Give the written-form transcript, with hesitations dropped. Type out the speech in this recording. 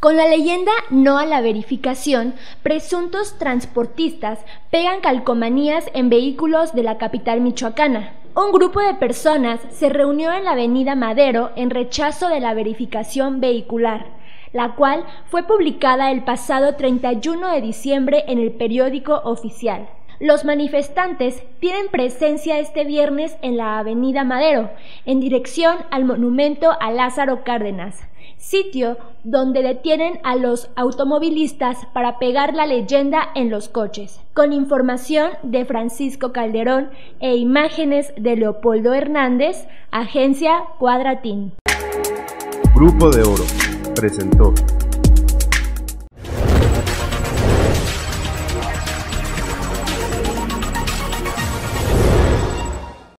Con la leyenda "No a la verificación", presuntos transportistas pegan calcomanías en vehículos de la capital michoacana. Un grupo de personas se reunió en la avenida Madero en rechazo de la verificación vehicular, la cual fue publicada el pasado 31 de diciembre en el periódico oficial. Los manifestantes tienen presencia este viernes en la avenida Madero, en dirección al monumento a Lázaro Cárdenas, sitio donde detienen a los automovilistas para pegar la leyenda en los coches. Con información de Francisco Calderón e imágenes de Leopoldo Hernández, Agencia Cuadratín. Grupo de Oro presentó